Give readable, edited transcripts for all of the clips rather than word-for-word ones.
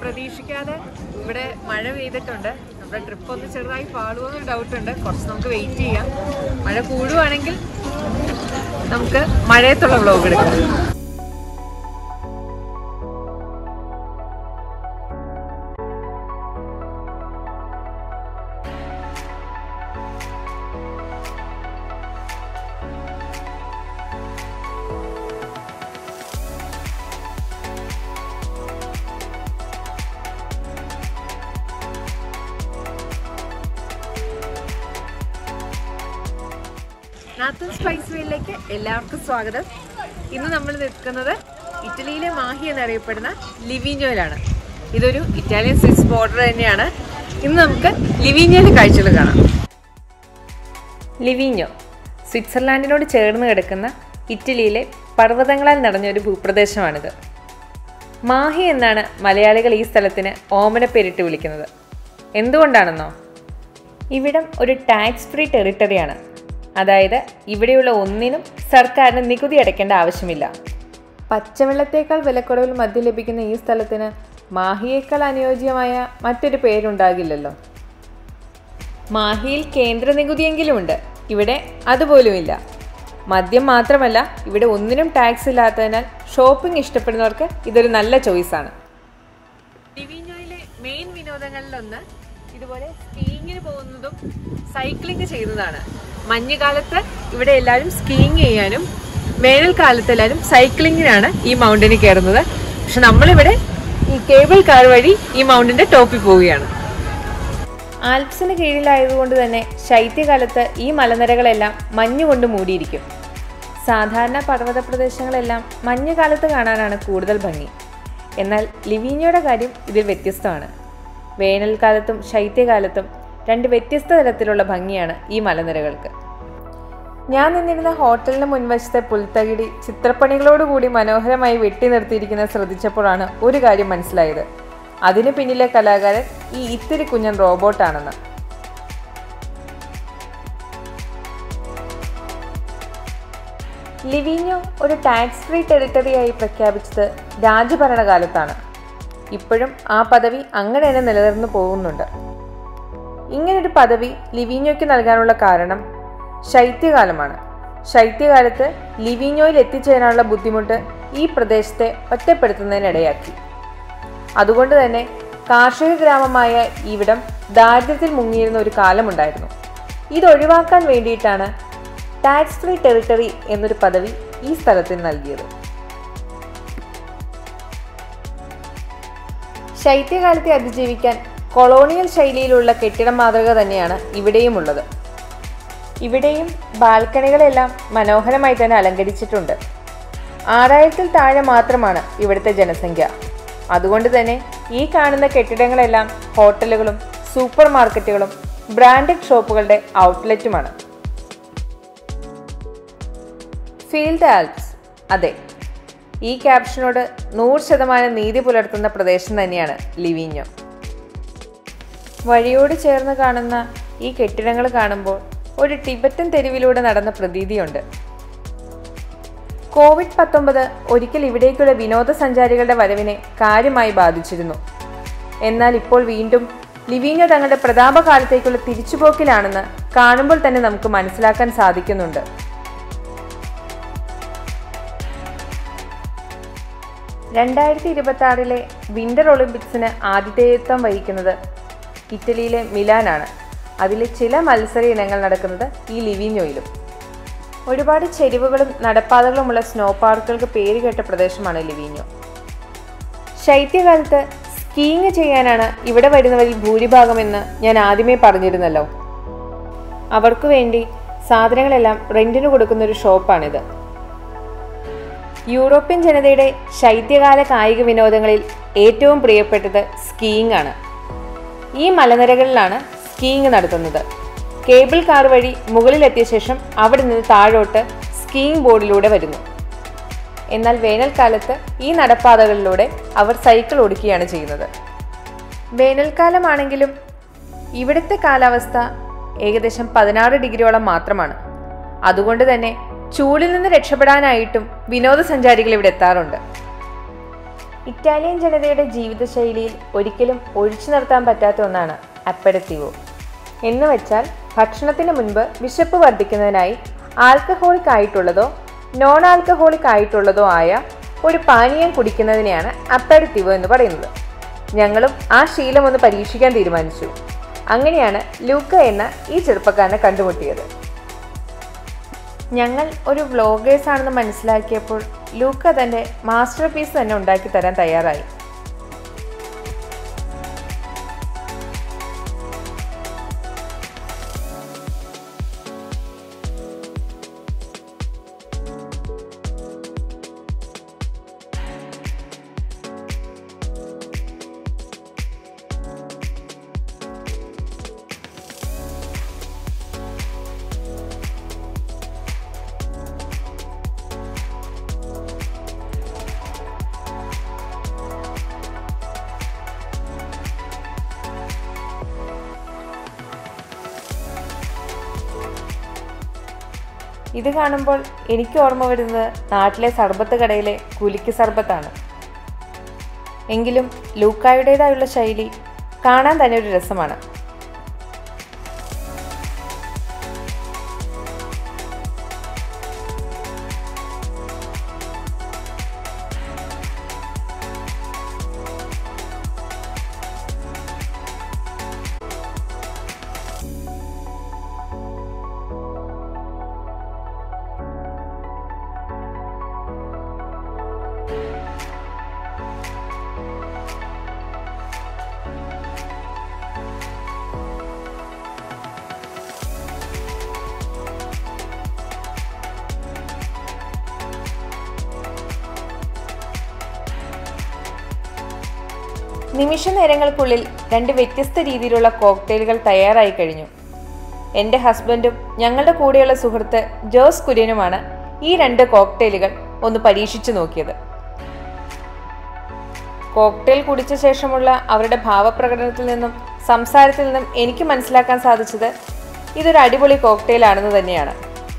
പ്രതീക്ഷിക്കാതെ ഇവിടെ മഴ പെയ്തിട്ടുണ്ട്. നമ്മുടെ ട്രിപ്പ് ഒന്ന് ചെറുതായി പാളുമെന്നൊരു ഡൗട്ടുണ്ട്. കുറച്ച് നമുക്ക് വെയിറ്റ് ചെയ്യാം. മഴ കൂടുവാണെങ്കിൽ നമുക്ക് മഴയത്തുള്ള വ്ലോഗ് എടുക്കാം. നാത്തൂൻ സ്പൈസ് വേയിലേക്ക് എല്ലാവർക്കും സ്വാഗതം. ഇന്ന് നമ്മൾ നിൽക്കുന്നത് ഇറ്റലിയിലെ മാഹി എന്നറിയപ്പെടുന്ന ലിവിഞ്ഞോയിലാണ്. ഇതൊരു ഇറ്റാലിയൻ സ്വിസ് ബോർഡർ തന്നെയാണ്. ഇന്ന് നമുക്ക് ലിവിഞ്ഞോയിലെ കാഴ്ചകൾ കാണാം. ലിവിഞ്ഞോ സ്വിറ്റ്സർലാൻഡിനോട് ചേർന്ന് കിടക്കുന്ന ഇറ്റലിയിലെ പർവ്വതങ്ങളാൽ നിറഞ്ഞൊരു ഭൂപ്രദേശമാണിത്. മാഹി എന്നാണ് മലയാളികൾ ഈ സ്ഥലത്തിന് ഓമനപ്പേരിട്ട് വിളിക്കുന്നത്. എന്തുകൊണ്ടാണെന്നോ? ഇവിടം ഒരു ടാക്സ് ഫ്രീ ടെറിട്ടറിയാണ്. അതായത് ഇവിടെയുള്ള ഒന്നിനും സർക്കാരിന് നികുതി അടയ്ക്കേണ്ട ആവശ്യമില്ല. പച്ചവെള്ളത്തേക്കാൾ വിലക്കുറവിൽ മദ്യം ലഭിക്കുന്ന ഈ സ്ഥലത്തിന് മാഹിയേക്കാൾ അനുയോജ്യമായ മറ്റൊരു പേരുണ്ടാകില്ലല്ലോ. മാഹിയിൽ കേന്ദ്ര നികുതിയെങ്കിലും ഉണ്ട്, ഇവിടെ അതുപോലുമില്ല. മദ്യം മാത്രമല്ല, ഇവിടെ ഒന്നിനും ടാക്സ് ഇല്ലാത്തതിനാൽ ഷോപ്പിംഗ് ഇഷ്ടപ്പെടുന്നവർക്ക് ഇതൊരു നല്ല ചോയ്സാണ്. ലിവിഞ്ഞോയിലെ മെയിൻ വിനോദങ്ങളിലൊന്ന് ഇതുപോലെ സ്കീയിങ്ങിന് പോകുന്നതും സൈക്ലിംഗ് ചെയ്യുന്നതാണ്. മഞ്ഞുകാലത്ത് ഇവിടെ എല്ലാവരും സ്കീയിങ് ചെയ്യാനും വേനൽക്കാലത്ത് എല്ലാവരും സൈക്ലിങ്ങിനാണ് ഈ മൗണ്ടനിൽ കയറുന്നത്. പക്ഷെ നമ്മളിവിടെ ഈ കേബിൾ കാർ വഴി ഈ മൗണ്ടിന്റെ ടോപ്പിൽ പോവുകയാണ്. ആൽപ്സിന് കീഴിലായതുകൊണ്ട് തന്നെ ശൈത്യകാലത്ത് ഈ മലനിരകളെല്ലാം മഞ്ഞുകൊണ്ട് മൂടിയിരിക്കും. സാധാരണ പർവ്വത പ്രദേശങ്ങളെല്ലാം മഞ്ഞുകാലത്ത് കാണാനാണ് കൂടുതൽ ഭംഗി. എന്നാൽ ലിവിഞ്ഞോയുടെ കാര്യം ഇതിൽ വ്യത്യസ്തമാണ്. വേനൽക്കാലത്തും ശൈത്യകാലത്തും രണ്ട് വ്യത്യസ്ത തരത്തിലുള്ള ഭംഗിയാണ് ഈ മലനിരകൾക്ക്. ഞാൻ നിന്നിരുന്ന ഹോട്ടലിന് മുൻവശത്തെ പുൽത്തകിടി ചിത്രപ്പണികളോടുകൂടി മനോഹരമായി വെട്ടി നിർത്തിയിരിക്കുന്നത് ശ്രദ്ധിച്ചപ്പോഴാണ് ഒരു കാര്യം മനസ്സിലായത്. അതിന് പിന്നിലെ കലാകാരൻ ഈ ഇത്തിരി കുഞ്ഞൻ റോബോട്ടാണെന്ന്. ലിവിഞ്ഞോ ഒരു ടാക്സ് ഫ്രീ ടെറിട്ടറിയായി പ്രഖ്യാപിച്ചത് രാജഭരണകാലത്താണ്. ഇപ്പോഴും ആ പദവി അങ്ങനെ തന്നെ നിലനിർന്നു പോകുന്നുണ്ട്. ഇങ്ങനൊരു പദവി ലിവിഞ്ഞോയ്ക്ക് നൽകാനുള്ള കാരണം ശൈത്യകാലമാണ്. ശൈത്യകാലത്ത് ലിവിഞ്ഞോയിൽ എത്തിച്ചേരാനുള്ള ബുദ്ധിമുട്ട് ഈ പ്രദേശത്തെ ഒറ്റപ്പെടുത്തുന്നതിനിടയാക്കി. അതുകൊണ്ട് തന്നെ കാർഷിക ഗ്രാമമായ ഇവിടം ദാരിദ്ര്യത്തിൽ മുങ്ങിയിരുന്ന ഒരു കാലമുണ്ടായിരുന്നു. ഇതൊഴിവാക്കാൻ വേണ്ടിയിട്ടാണ് ടാക്സ് ഫ്രീ ടെറിട്ടറി എന്നൊരു പദവി ഈ സ്ഥലത്തിന് നൽകിയത്. ശൈത്യകാലത്തെ അതിജീവിക്കാൻ കൊളോണിയൽ ശൈലിയിലുള്ള കെട്ടിട മാതൃക തന്നെയാണ് ഇവിടെയും ഉള്ളത്. ഇവിടെയും ബാൽക്കണികളെല്ലാം മനോഹരമായി തന്നെ അലങ്കരിച്ചിട്ടുണ്ട്. 6000-ൽ താഴെ മാത്രമാണ് ഇവിടുത്തെ ജനസംഖ്യ. അതുകൊണ്ട് തന്നെ ഈ കാണുന്ന കെട്ടിടങ്ങളെല്ലാം ഹോട്ടലുകളും സൂപ്പർ മാർക്കറ്റുകളും ബ്രാൻഡഡ് ഷോപ്പുകളുടെ ഔട്ട്ലെറ്റുമാണ്. Feel the Alps. അതെ, ഈ ക്യാപ്ഷനോട് 100% നീതി പുലർത്തുന്ന പ്രദേശം തന്നെയാണ് ലിവിഞ്ഞോ. വഴിയോട് ചേർന്ന് കാണുന്ന ഈ കെട്ടിടങ്ങൾ കാണുമ്പോൾ ഒരു ടിബറ്റൻ തെരുവിലൂടെ നടന്ന പ്രതീതിയുണ്ട്. COVID-19 ഒരിക്കൽ ഇവിടേക്കുള്ള വിനോദസഞ്ചാരികളുടെ വരവിനെ കാര്യമായി ബാധിച്ചിരുന്നു. എന്നാൽ ഇപ്പോൾ വീണ്ടും ലിവിഞ്ഞോ തങ്ങളുടെ പ്രതാപകാലത്തേക്കുള്ള തിരിച്ചുപോക്കിലാണെന്ന് കാണുമ്പോൾ തന്നെ നമുക്ക് മനസ്സിലാക്കാൻ സാധിക്കുന്നുണ്ട്. 2026 വിന്റർ ഒളിമ്പിക്സിന് ആതിഥേയത്വം വഹിക്കുന്നത് ഇറ്റലിയിലെ മിലാനാണ്. അതിലെ ചില മത്സര ഇനങ്ങൾ നടക്കുന്നത് ഈ ലിവിഞ്ഞോയിലും. ഒരുപാട് ചെരിവുകളും നടപ്പാതകളുമുള്ള സ്നോ പാർക്കുകൾക്ക് പേരുകേട്ട പ്രദേശമാണ് ലിവിഞ്ഞോ. ശൈത്യകാലത്ത് സ്കീയിങ് ചെയ്യാനാണ് ഇവിടെ വരുന്നവരിൽ ഭൂരിഭാഗമെന്ന് ഞാൻ ആദ്യമേ പറഞ്ഞിരുന്നല്ലോ. അവർക്ക് വേണ്ടി സാധനങ്ങളെല്ലാം റെന്റിന് കൊടുക്കുന്ന ഒരു ഷോപ്പാണിത്. യൂറോപ്യൻ ജനതയുടെ ശൈത്യകാല കായിക വിനോദങ്ങളിൽ ഏറ്റവും പ്രിയപ്പെട്ടത് സ്കീയിങ് ആണ്. ഈ മലനിരകളിലാണ് സ്കീയിങ് നടത്തുന്നത്. കേബിൾ കാർ വഴി മുകളിലെത്തിയ ശേഷം അവിടെ നിന്ന് താഴോട്ട് സ്കീയിങ് ബോർഡിലൂടെ വരുന്നു. എന്നാൽ വേനൽക്കാലത്ത് ഈ നടപ്പാതകളിലൂടെ അവർ സൈക്കിൾ ഓടിക്കുകയാണ് ചെയ്യുന്നത്. വേനൽക്കാലമാണെങ്കിലും ഇവിടുത്തെ കാലാവസ്ഥ ഏകദേശം 16 ഡിഗ്രിയോളം മാത്രമാണ്. അതുകൊണ്ട് തന്നെ ചൂടിൽ നിന്ന് രക്ഷപ്പെടാനായിട്ടും വിനോദസഞ്ചാരികൾ ഇവിടെ എത്താറുണ്ട്. ഇറ്റാലിയൻ ജനതയുടെ ജീവിതശൈലിയിൽ ഒരിക്കലും ഒഴിച്ചു നിർത്താൻ പറ്റാത്ത ഒന്നാണ് അപ്പെരിറ്റിവോ. എന്ന് വെച്ചാൽ ഭക്ഷണത്തിന് മുൻപ് വിശപ്പ് വർദ്ധിക്കുന്നതിനായി ആൽക്കഹോളിക് ആയിട്ടുള്ളതോ നോൺ ആൽക്കഹോളിക് ആയിട്ടുള്ളതോ ആയ ഒരു പാനീയം കുടിക്കുന്നതിനെയാണ് അപ്പെരിറ്റിവോ എന്ന് പറയുന്നത്. ഞങ്ങളും ആ ശീലം ഒന്ന് പരീക്ഷിക്കാൻ തീരുമാനിച്ചു. അങ്ങനെയാണ് ലൂക്ക എന്ന ഈ ചെറുപ്പക്കാരനെ കണ്ടുമുട്ടിയത്. ഞങ്ങൾ ഒരു വ്ളോഗേഴ്സ് ആണെന്ന് മനസ്സിലാക്കിയപ്പോൾ ലൂക്ക തൻ്റെ മാസ്റ്റർ പീസ് തന്നെ ഉണ്ടാക്കി തരാൻ തയ്യാറായി. ഇത് കാണുമ്പോൾ എനിക്ക് ഓർമ്മ വരുന്നത് നാട്ടിലെ സർബത്ത് കടയിലെ കുലുക്കി സർബത്താണ്. എങ്കിലും ലൂക്കായുടേതായുള്ള ശൈലി കാണാൻ തന്നെ ഒരു രസമാണ്. നിമിഷ നേരങ്ങൾക്കുള്ളിൽ 2 വ്യത്യസ്ത രീതിയിലുള്ള കോക്ടെയിലുകൾ തയ്യാറായി കഴിഞ്ഞു. എൻ്റെ ഹസ്ബൻഡും ഞങ്ങളുടെ കൂടെയുള്ള സുഹൃത്ത് ജോസ് കുര്യനുമാണ് ഈ 2 കോക്ടെയിലുകൾ ഒന്ന് പരീക്ഷിച്ചു നോക്കിയത്. കോക്ടെയിൽ കുടിച്ച ശേഷമുള്ള അവരുടെ ഭാവപ്രകടനത്തിൽ നിന്നും സംസാരത്തിൽ നിന്നും എനിക്ക് മനസ്സിലാക്കാൻ സാധിച്ചത് ഇതൊരു അടിപൊളി കോക്ടെയിലാണെന്ന് തന്നെയാണ്.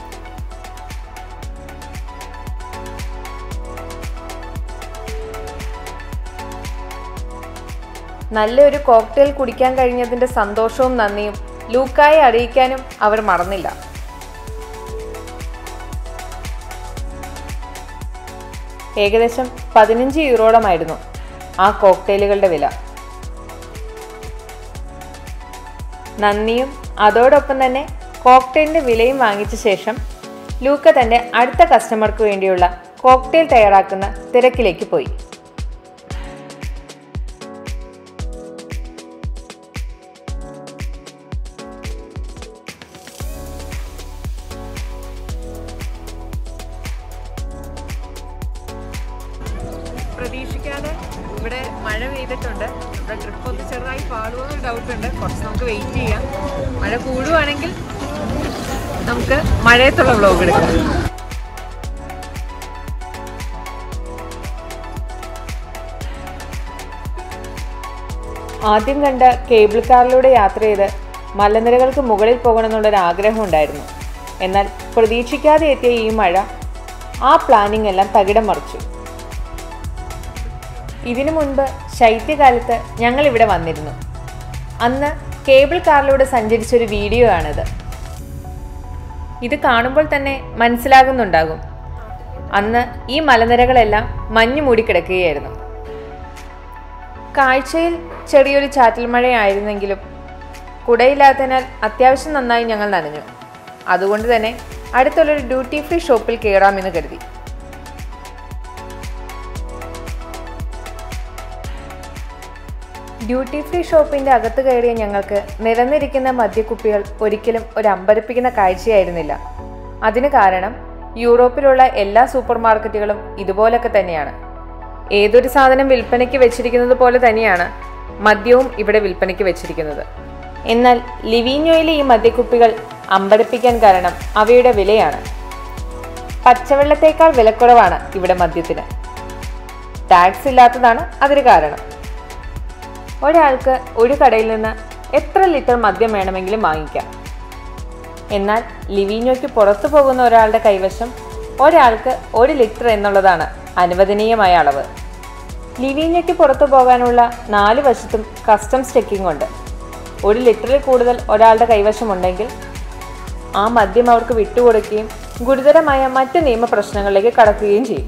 നല്ലൊരു കോക്ടെയിൽ കുടിക്കാൻ കഴിഞ്ഞതിൻ്റെ സന്തോഷവും നന്ദിയും ലൂക്കായെ അറിയിക്കാനും അവർ മറന്നില്ല. ഏകദേശം 15 യൂറോയുടേതായിരുന്നു ആ കോക്ടെയിലുകളുടെ വില. നന്ദിയും അതോടൊപ്പം തന്നെ കോക്ടെയിലിൻ്റെ വിലയും വാങ്ങിച്ച ശേഷം ലൂക്ക തൻ്റെ അടുത്ത കസ്റ്റമർക്ക് വേണ്ടിയുള്ള കോക്ടെയിൽ തയ്യാറാക്കുന്ന തിരക്കിലേക്ക് പോയി. പ്രതീക്ഷിക്കാതെ ഇവിടെ മഴ പെയ്തിട്ടുണ്ട്. ഇവിടെ ട്രിപ്പ് ഒന്ന് ചെറുതായി പാടുമെന്നൊരു ഡൗട്ടുണ്ട്. കുറച്ച് നമുക്ക് വെയിറ്റ് ചെയ്യാം. മഴ കൂടുവാണെങ്കിൽ നമുക്ക് മഴയത്തുള്ള വ്ലോഗ് എടുക്കാം. ആദ്യം കണ്ട കേബിൾ കാറിലൂടെ യാത്ര ചെയ്ത് മലനിരകൾക്ക് മുകളിൽ പോകണമെന്നുള്ളൊരു ആഗ്രഹം ഉണ്ടായിരുന്നു. എന്നാൽ പ്രതീക്ഷിക്കാതെ എത്തിയ ഈ മഴ ആ പ്ലാനിംഗ് എല്ലാം തകിടം മറിച്ചു. ഇതിനു മുൻപ് ശൈത്യകാലത്ത് ഞങ്ങൾ ഇവിടെ വന്നിരുന്നു. അന്ന് കേബിൾ കാറിലൂടെ സഞ്ചരിച്ചൊരു വീഡിയോ ആണിത്. ഇത് കാണുമ്പോൾ തന്നെ മനസ്സിലാകുന്നുണ്ടാകും, അന്ന് ഈ മലനിരകളെല്ലാം മഞ്ഞു മൂടിക്കിടക്കുകയായിരുന്നു. കാഴ്ചയിൽ ചെറിയൊരു ചാറ്റൽ മഴയായിരുന്നെങ്കിലും കുടയില്ലാത്തതിനാൽ അത്യാവശ്യം നന്നായി ഞങ്ങൾ നനഞ്ഞു. അതുകൊണ്ട് തന്നെ അടുത്തുള്ളൊരു ഡ്യൂട്ടി ഫ്രീ ഷോപ്പിൽ കയറാമെന്ന് കരുതി. ഡ്യൂട്ടി ഫ്രീ ഷോപ്പിൻ്റെ അകത്ത് കയറിയ ഞങ്ങൾക്ക് നിരന്നിരിക്കുന്ന മദ്യക്കുപ്പികൾ ഒരിക്കലും ഒരു അമ്പരപ്പിക്കുന്ന കാഴ്ചയായിരുന്നില്ല. അതിന് കാരണം യൂറോപ്പിലുള്ള എല്ലാ സൂപ്പർ മാർക്കറ്റുകളും ഇതുപോലൊക്കെ തന്നെയാണ്. ഏതൊരു സാധനം വിൽപ്പനയ്ക്ക് വെച്ചിരിക്കുന്നത് പോലെ തന്നെയാണ് മദ്യവും ഇവിടെ വിൽപ്പനയ്ക്ക് വെച്ചിരിക്കുന്നത്. എന്നാൽ ലിവീഞ്ഞോയിലെ ഈ മദ്യക്കുപ്പികൾ അമ്പരപ്പിക്കാൻ കാരണം അവയുടെ വിലയാണ്. പച്ചവെള്ളത്തേക്കാൾ വിലക്കുറവാണ് ഇവിടെ മദ്യത്തിന്. ടാക്സ് ഇല്ലാത്തതാണ് അതിന് കാരണം. ഒരാൾക്ക് ഒരു കടയിൽ നിന്ന് എത്ര ലിറ്റർ മദ്യം വേണമെങ്കിലും വാങ്ങിക്കാം. എന്നാൽ ലിവീഞ്ഞോയ്ക്ക് പുറത്തു പോകുന്ന ഒരാളുടെ കൈവശം ഒരാൾക്ക് 1 ലിറ്റർ എന്നുള്ളതാണ് അനുവദനീയമായ അളവ്. ലിവീഞ്ഞയ്ക്ക് പുറത്തു പോകാനുള്ള 4 വശത്തും കസ്റ്റംസ് ചെക്കിംഗ് ഉണ്ട്. 1 ലിറ്ററിൽ കൂടുതൽ ഒരാളുടെ കൈവശമുണ്ടെങ്കിൽ ആ മദ്യം അവർക്ക് വിട്ടുകൊടുക്കുകയും ഗുരുതരമായ മറ്റ് നിയമപ്രശ്നങ്ങളിലേക്ക് കടക്കുകയും ചെയ്യും.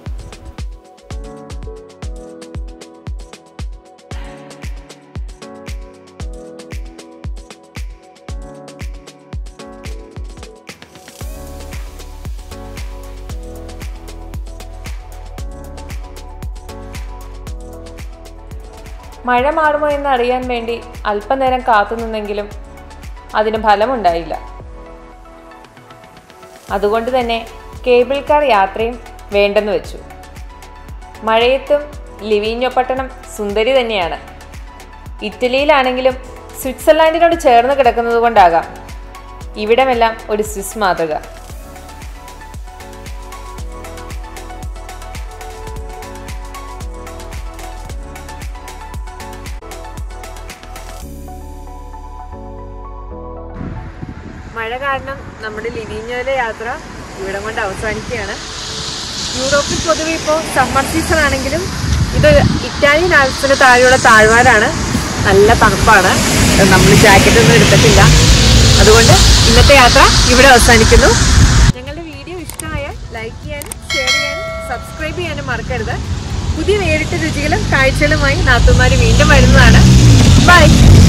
മഴ മാറുമോ എന്ന് അറിയാൻ വേണ്ടി അല്പനേരം കാത്തുനിന്നെങ്കിലും അതിന് ഫലമുണ്ടായില്ല. അതുകൊണ്ട് തന്നെ കേബിൾ കാർ യാത്രയും വേണ്ടെന്ന് വെച്ചു. മഴയത്തും ലിവീഞ്ഞോ പട്ടണം സുന്ദരി തന്നെയാണ്. ഇറ്റലിയിലാണെങ്കിലും സ്വിറ്റ്സർലാൻഡിനോട് ചേർന്ന് കിടക്കുന്നത് കൊണ്ടാകാം ഇവിടമെല്ലാം ഒരു സ്വിസ് മാതൃക. മഴ കാരണം നമ്മുടെ ലിവീഞ്ഞോയിലെ യാത്ര ഇവിടം കൊണ്ട് അവസാനിക്കുകയാണ്. യൂറോപ്പിൽ പൊതുവെ ഇപ്പോൾ സമ്മർ സീസൺ ആണെങ്കിലും ഇത് ഇറ്റാലിയൻ ആൽപ്സിന് താഴെയുള്ള താഴ്വാരാണ്. നല്ല തണുപ്പാണ്. നമ്മൾ ജാക്കറ്റ് ഒന്നും എടുത്തിട്ടില്ല. അതുകൊണ്ട് ഇന്നത്തെ യാത്ര ഇവിടെ അവസാനിക്കുന്നു. ഞങ്ങളുടെ വീഡിയോ ഇഷ്ടമായാൽ ലൈക്ക് ചെയ്യാനും ഷെയർ ചെയ്യാനും സബ്സ്ക്രൈബ് ചെയ്യാനും മറക്കരുത്. പുതിയ നേരിട്ട് രുചികളും കാഴ്ചകളുമായി നാത്തൂമാർ വീണ്ടും വരുന്നതാണ്. ബൈ.